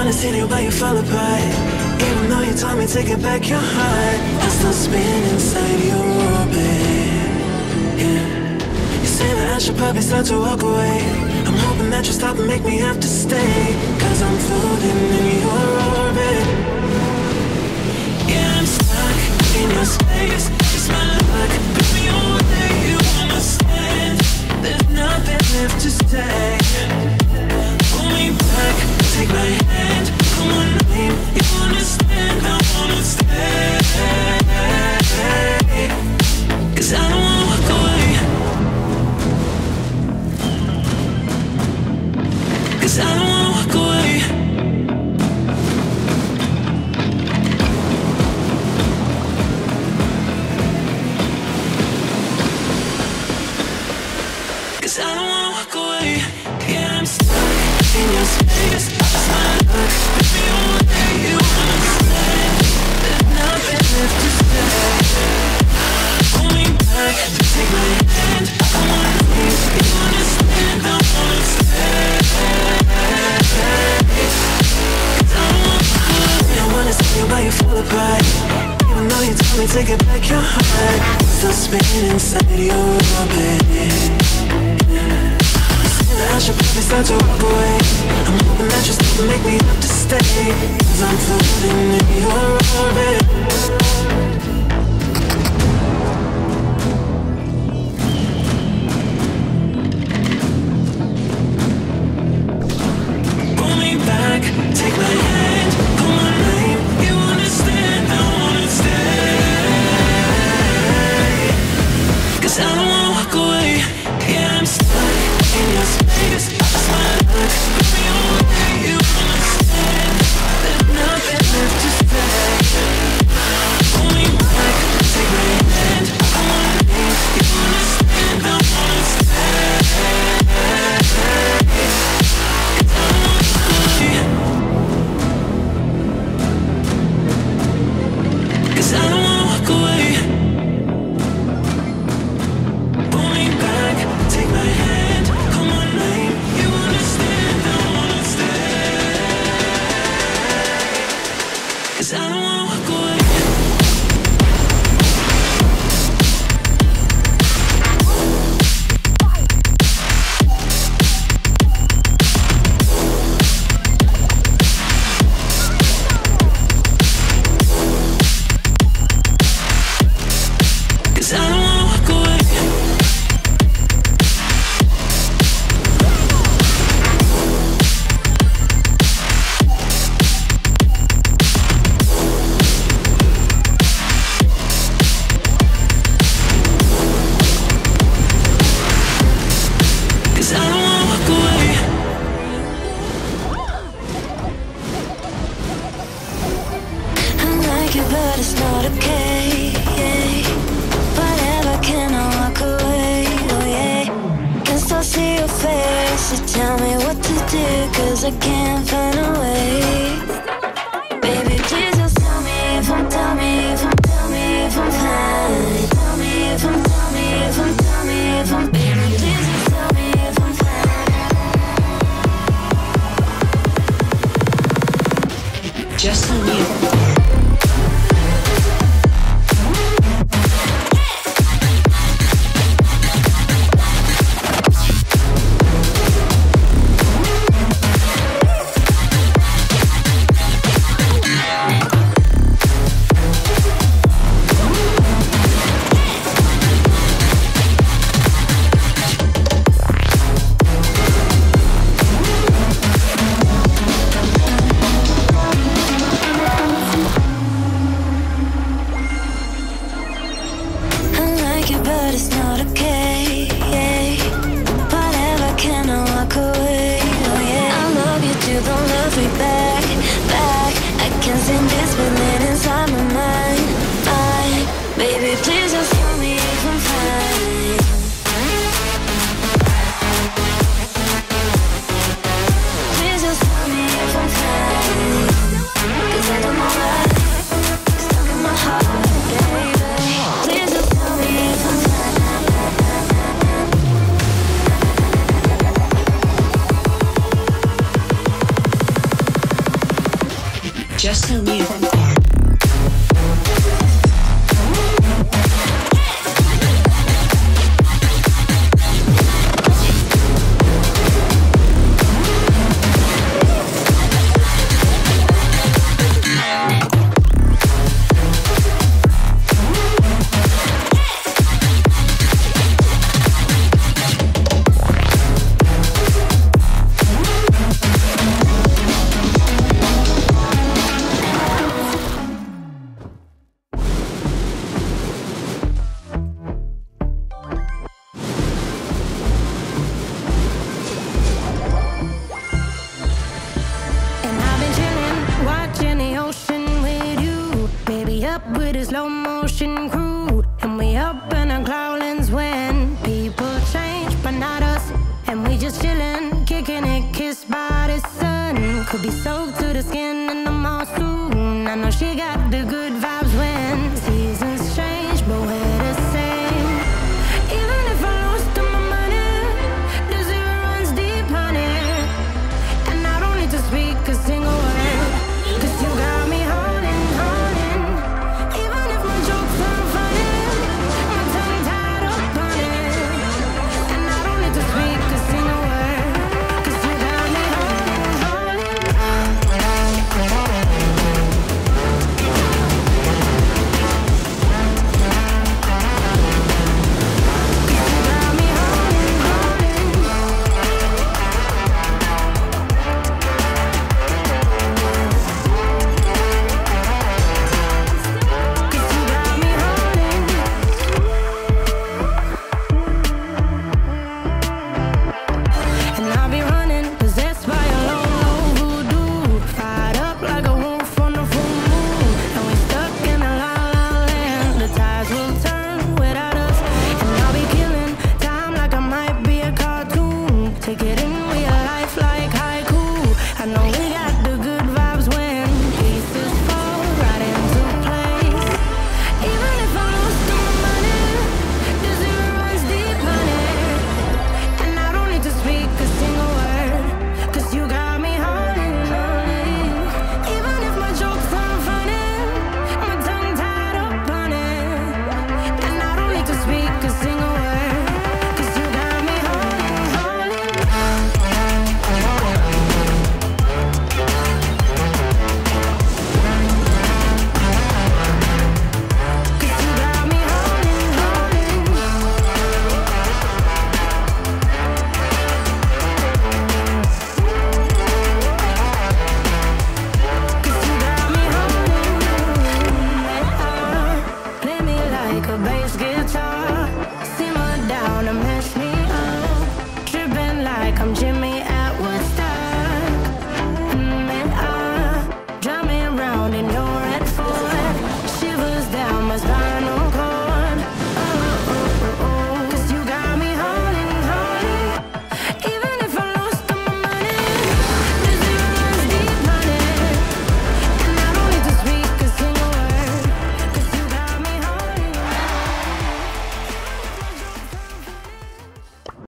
wanna see the way you fall apart. Even though you told me to get back your heart, I still spin inside your orbit. Yeah. You say that I should probably start to walk away. I'm hoping that you stop and make me have to stay, cause I'm floating in your orbit. Yeah, I'm stuck in your space. It's my luck, baby, you're where you wanna stand. There's nothing left to say. Pull me back, take my hand, call my name. You understand, I wanna stay. Cause I don't wanna walk away. Cause I don't wanna walk away. Cause I don't wanna walk away. Yeah, I'm stuck in your space. It's my luck, baby, you're where you understand. There's nothing left to say. Pull me back, take my hand, I wanna leave. You understand, I wanna stay. Cause I don't wanna walk away. I wanna see you while you fall apart. Even though you told me to get back your heart, still spinning inside your orbit. I should probably start to walk away. I'm hoping that you still make me have to stay, cause I'm floating in your orbit. Pull me back, take my hand, call my name. You understand, I wanna stay. Cause I don't wanna walk away. Yeah, I'm stuck in your space. It's my luck, baby, you're where you understand. There's nothing left to say. Pull me back, take my hand, I wanna leave. You understand, I wanna stay. Cause I don't wanna walk away. Cause I don't wanna walk away. Pull me back, take my hand, call my name. You understand, I wanna stay. Cause I don't wanna walk away. Cause I don't wanna walk away. Cause I don't wanna walk away. I like you, but it's not okay. Whatever, can I walk away? Oh yeah. Can still see your face. So tell me what to do, cause I can't find a way. Baby, please just tell me if I'm, tell me if I'm, tell me if I'm fine. Tell me if I'm, tell me if I'm, tell me if I'm. Baby, please just tell me if I'm fine. Just on you. Just so music. With a slow motion crew, and we up in our growlings when people change, but not us. And we just chillin', kicking it, kissed by the sun. Could be soaked to the skin in the mall soon. I know she got the good vibes when seasons change, but we're the same. Even if I lost all my money, the zero runs deep, honey. And I don't need to speak a single word, 'cause you got me holding, holding. Even if my jokes aren't funny, my tongue tied up on it. And I don't need to speak a single word, 'cause you got me holding, holding. And I'll be running, possessed by a low, low voodoo. Fired up like a wolf on a full moon. And we're stuck in a la la land. The tides will turn without us. And I'll be killing time like I might be a cartoon. Take it in real life like